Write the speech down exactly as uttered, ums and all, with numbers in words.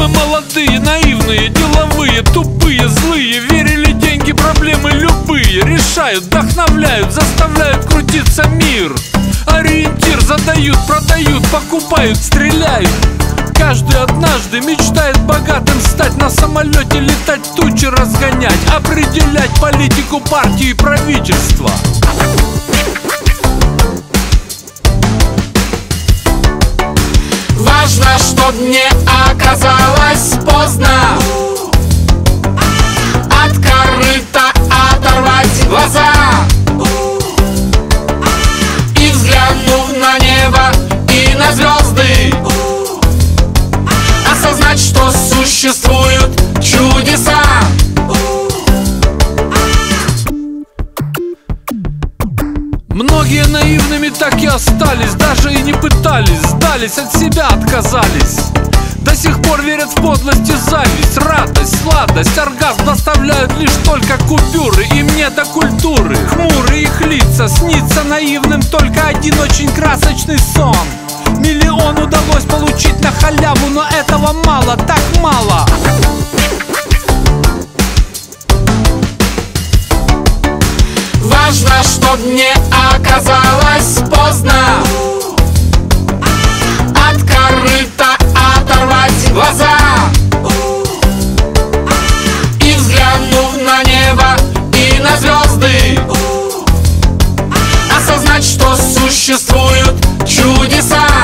Мы молодые, наивные, деловые, тупые, злые. Верили, деньги, проблемы любые решают, вдохновляют, заставляют крутиться мир. Ориентир задают, продают, покупают, стреляют. Каждый однажды мечтает богатым стать, на самолете летать, тучи разгонять, определять политику партии и правительства. Важно, чтоб не оказалось поздно от корыта оторвать глаза и, взглянув на небо и на звезды, осознать, что существуют чудеса. Многие наивными так и остались, даже и не пытались, сдались, от себя отказались. До сих пор верят в подлость и зависть, радость, сладость, оргазм доставляют лишь только купюры. Им не до культуры, хмурые их лица, снится наивным только один очень красочный сон. Миллион удалось получить на халяву, но этого мало, так мало. Важно, чтоб не оказалось поздно от корыта оторвать глаза и, взглянув на небо и на звезды, осознать, что существуют чудеса.